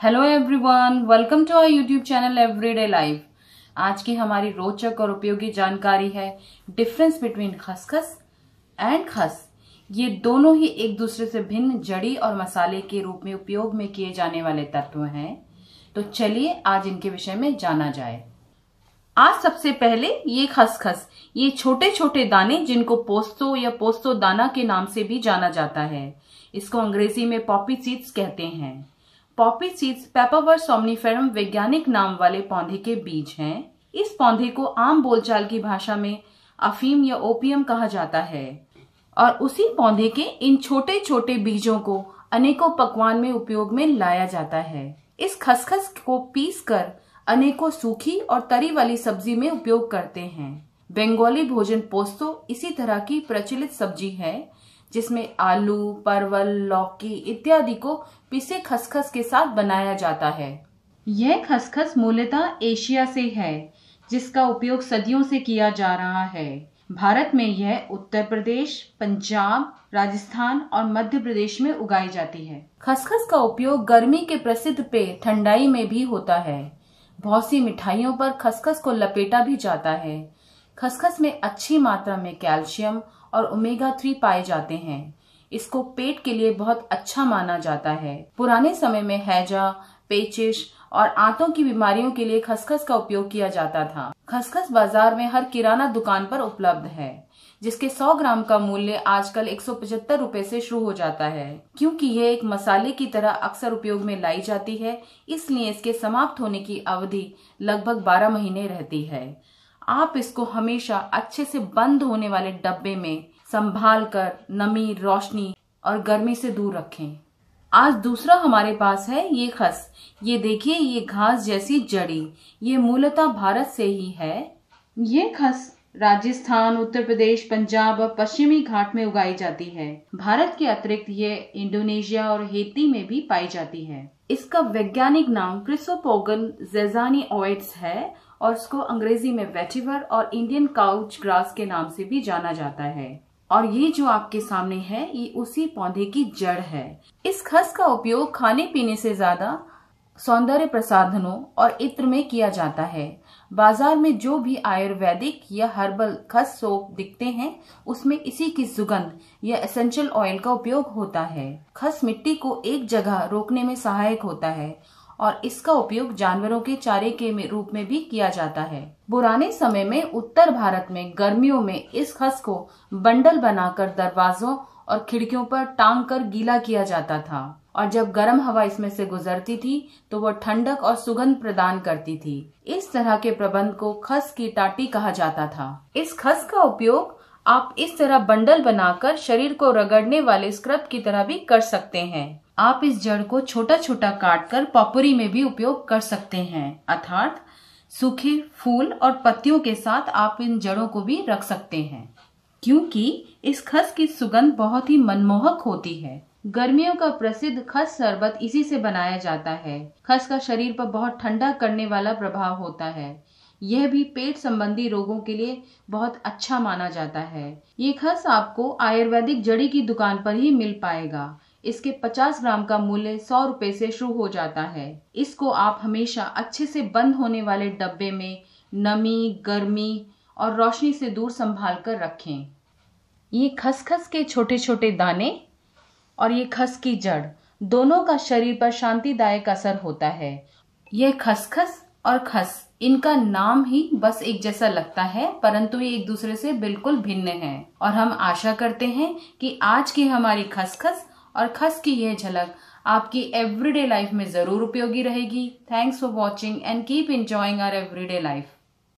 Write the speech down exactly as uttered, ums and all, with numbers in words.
Hello everyone, welcome to our YouTube channel everyday life. आज की हमारी रोचक और उपयोगी जानकारी है डिफरेंस बिटवीन खसखस एंड खस। ये दोनों ही एक दूसरे से भिन्न जड़ी और मसाले के रूप में उपयोग में किए जाने वाले तत्व हैं। तो चलिए आज इनके विषय में जाना जाए। आज सबसे पहले ये खसखस, ये छोटे छोटे दाने जिनको पोस्तो या पोस्तो दाना के नाम से भी जाना जाता है। इसको अंग्रेजी में पॉपी सीड्स कहते हैं। पॉपी सीड्स पेपरवर्ट सोमनिफेरम वैज्ञानिक नाम वाले पौधे के बीज हैं। इस पौधे को आम बोलचाल की भाषा में अफीम या ओपियम कहा जाता है और उसी पौधे के इन छोटे छोटे बीजों को अनेकों पकवान में उपयोग में लाया जाता है। इस खसखस को पीसकर अनेकों सूखी और तरी वाली सब्जी में उपयोग करते हैं। बंगाली भोजन पोस्तो इसी तरह की प्रचलित सब्जी है जिसमें आलू, परवल, लौकी इत्यादि को पिसे खसखस के साथ बनाया जाता है। यह खसखस मूलतः एशिया से है जिसका उपयोग सदियों से किया जा रहा है। भारत में यह उत्तर प्रदेश, पंजाब, राजस्थान और मध्य प्रदेश में उगाई जाती है। खसखस का उपयोग गर्मी के प्रसिद्ध पेय ठंडाई में भी होता है। बहुत सी मिठाइयों पर खसखस को लपेटा भी जाता है। खसखस में अच्छी मात्रा में कैल्शियम और ओमेगा थ्री पाए जाते हैं। इसको पेट के लिए बहुत अच्छा माना जाता है। पुराने समय में हैजा, पेचिश और आंतों की बीमारियों के लिए खसखस का उपयोग किया जाता था। खसखस बाजार में हर किराना दुकान पर उपलब्ध है, जिसके सौ ग्राम का मूल्य आजकल एक सौ पचहत्तर रूपए से शुरू हो जाता है। क्योंकि यह एक मसाले की तरह अक्सर उपयोग में लाई जाती है, इसलिए इसके समाप्त होने की अवधि लगभग बारह महीने रहती है। आप इसको हमेशा अच्छे से बंद होने वाले डब्बे में संभाल कर नमी, रोशनी और गर्मी से दूर रखें। आज दूसरा हमारे पास है ये खस। ये देखिए, ये घास जैसी जड़ी, ये मूलतः भारत से ही है। ये खस राजस्थान, उत्तर प्रदेश, पंजाब और पश्चिमी घाट में उगाई जाती है। भारत के अतिरिक्त ये इंडोनेशिया और हेती में भी पाई जाती है। इसका वैज्ञानिक नाम क्रिसोपोगन ज़ेज़ानिओइड्स है और इसको अंग्रेजी में वेटिवर और इंडियन काउच ग्रास के नाम से भी जाना जाता है। और ये जो आपके सामने है, ये उसी पौधे की जड़ है। इस खस का उपयोग खाने पीने से ज्यादा सौंदर्य प्रसाधनों और इत्र में किया जाता है। बाजार में जो भी आयुर्वेदिक या हर्बल खस सोप दिखते हैं, उसमें इसी की सुगंध या एसेंशियल ऑयल का उपयोग होता है। खस मिट्टी को एक जगह रोकने में सहायक होता है और इसका उपयोग जानवरों के चारे के रूप में भी किया जाता है। पुराने समय में उत्तर भारत में गर्मियों में इस खस को बंडल बनाकर दरवाजों और खिड़कियों पर टांग कर गीला किया जाता था और जब गर्म हवा इसमें से गुजरती थी तो वह ठंडक और सुगंध प्रदान करती थी। इस तरह के प्रबंध को खस की टाटी कहा जाता था। इस खस का उपयोग आप इस तरह बंडल बनाकर शरीर को रगड़ने वाले स्क्रब की तरह भी कर सकते हैं। आप इस जड़ को छोटा छोटा काट कर पॉपुरी में भी उपयोग कर सकते हैं, अर्थात सूखे फूल और पत्तियों के साथ आप इन जड़ों को भी रख सकते हैं। क्योंकि इस खस की सुगंध बहुत ही मनमोहक होती है। गर्मियों का प्रसिद्ध खस शरबत इसी से बनाया जाता है। खस का शरीर पर बहुत ठंडा करने वाला प्रभाव होता है। यह भी पेट संबंधी रोगों के लिए बहुत अच्छा माना जाता है। ये खस आपको आयुर्वेदिक जड़ी की दुकान पर ही मिल पाएगा। इसके पचास ग्राम का मूल्य सौ रुपए से शुरू हो जाता है। इसको आप हमेशा अच्छे से बंद होने वाले डब्बे में नमी, गर्मी और रोशनी से दूर संभाल कर रखें। ये खसखस के छोटे छोटे दाने और ये खस की जड़ दोनों का शरीर पर शांतिदायक असर होता है। यह खसखस और खस, इनका नाम ही बस एक जैसा लगता है, परंतु ये एक दूसरे से बिल्कुल भिन्न हैं। और हम आशा करते हैं कि आज की हमारी खसखस और खस की यह झलक आपकी एवरीडे लाइफ में जरूर उपयोगी रहेगी। Thanks for watching and keep enjoying our everyday life.